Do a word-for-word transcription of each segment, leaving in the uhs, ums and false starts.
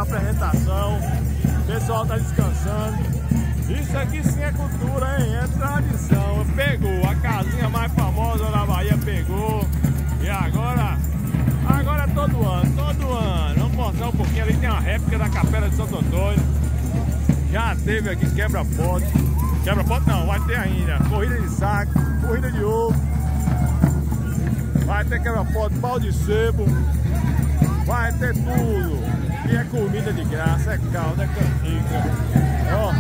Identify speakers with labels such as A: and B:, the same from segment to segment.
A: apresentação. O pessoal tá descansando. Isso aqui sim é cultura, hein? É tradição. Pegou a casinha mais famosa da Bahia, pegou. E agora, agora é todo ano, todo ano. Vamos mostrar um pouquinho. Ali tem uma réplica da Capela de Santo Antônio. Já teve aqui quebra-pote. Quebra-pote não, vai ter ainda. Corrida de saco, corrida de ovo. Vai ter quebra-pote, pau de sebo. Vai ter tudo. E é comida de graça, é caldo, é canjica. Ó.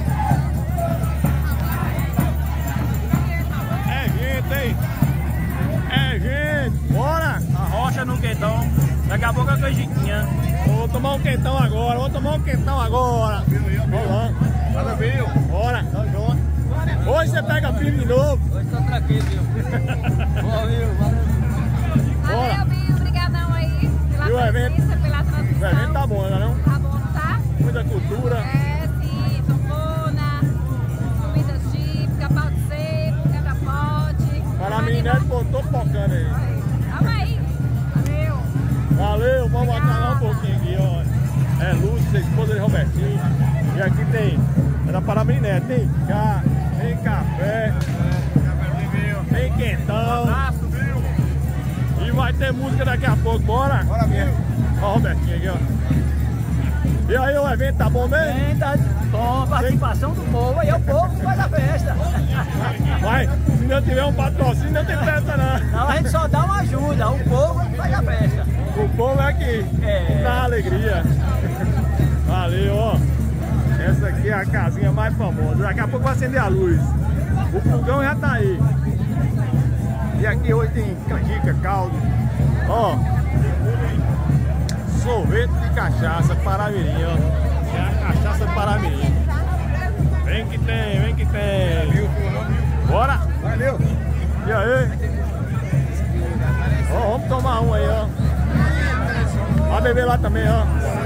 A: É gente, hein? É gente. Bora!
B: A rocha no quentão. Daqui a pouco a canjiquinha.
A: Vou tomar um quentão agora, vou tomar um quentão agora. Vamos lá. Nada viu? Bora. Hoje você pega firme de novo.
B: Hoje tô tranquilo, viu? Boa, viu?
A: Bora.
C: Valeu, Binho. Obrigadão aí pela
A: E o evento?
C: presença, pela transmissão.
A: O evento tá bom, não é?
C: Tá bom, não tá?
A: Muita cultura.
C: É, sim. Sanfona, comidas típicas, pau de sebo, quebra-pote.
A: Para a menina, pô, tô focando aí.
C: Calma aí. Valeu.
A: Valeu, vamos botar um pouquinho aqui, ó. É Lúcia, esposa de Robertinho. E aqui tem, é da Paraminé, tem chá, tem café, tem quentão. E vai ter música daqui a pouco, bora? Bora mesmo. Ó o Robertinho aqui, ó. E aí, o evento tá bom mesmo?
B: Tem, tá bom, participação do povo, aí é o povo que faz a festa.
A: Vai, se não tiver um patrocínio, não tem festa não.
B: Não, a gente só dá uma ajuda, o povo que faz a festa.
A: O povo é aqui,
B: É.
A: dá alegria. Valeu, ó. Essa aqui é a casinha mais famosa. Daqui a pouco vai acender a luz. O fogão já tá aí. E aqui hoje tem canjica, caldo. Ó. Sorvete de cachaça, Paramirim, ó. É a cachaça Paramirim. Vem que tem, vem que tem. Bora? Valeu. E aí? Ó, vamos tomar um aí, ó. Vai beber lá também, ó.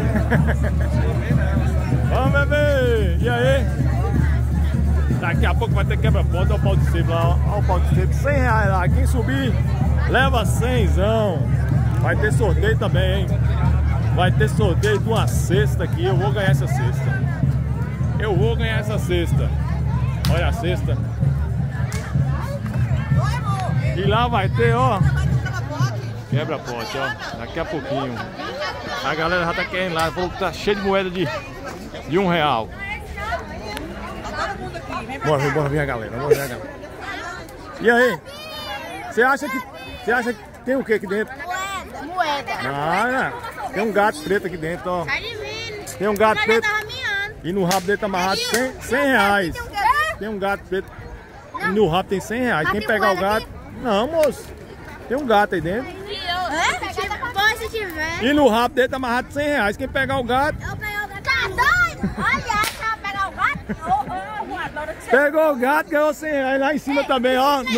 A: Vamos beber! E aí? Daqui a pouco vai ter quebra-ponta. Olha o pau de sebo lá, ó. Olha o pau de sebo. cem reais lá. Quem subir, leva cenzão. Vai ter sorteio também, hein? Vai ter sorteio de uma cesta aqui. Eu vou ganhar essa cesta. Eu vou ganhar essa cesta. Olha a cesta. E lá vai ter, ó. Quebra-pote, ó. Daqui a pouquinho. A galera já tá querendo lá. Falou que tá cheio de moeda de, de um real. Bora ver, bora ver a galera. Bora ver a galera. E aí? Você acha que. Você acha que tem o que aqui dentro?
D: Moeda.
A: Ah, tem um gato preto aqui dentro, ó. Tem um gato preto. E no rabo dele tá amarrado cem reais. Tem um gato preto. E no rabo tem cem reais. Quem pegar o gato. Não, moço. Tem um gato aí dentro.
D: Se tiver.
A: E no rabo dele tá amarrado cem reais. Quem pegar o gato.
D: Eu peguei o gato. Tá doido? Olha, você vai pegar o gato? Oh, oh, adoro que você...
A: Pegou o gato, ganhou cem reais. Lá em cima também, ó. No,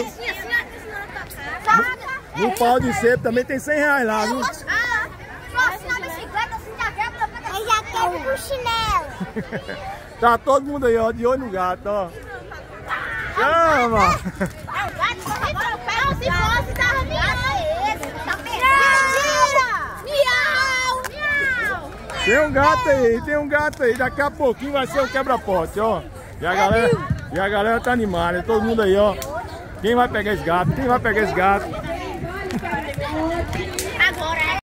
A: no pau de sebo também tem cem reais lá, viu?
D: Ah, se na bicicleta, se já quebra, eu já quebro com chinelo.
A: Tá todo mundo aí, ó, de olho no gato, ó. Chama!
D: É o gato, se fosse, tava miando.
A: Tem um gato aí, tem um gato aí. Daqui a pouquinho vai ser o quebra-pote, ó. E a galera, e a galera tá animada, todo mundo aí, ó. Quem vai pegar esse gato? Quem vai pegar esse gato?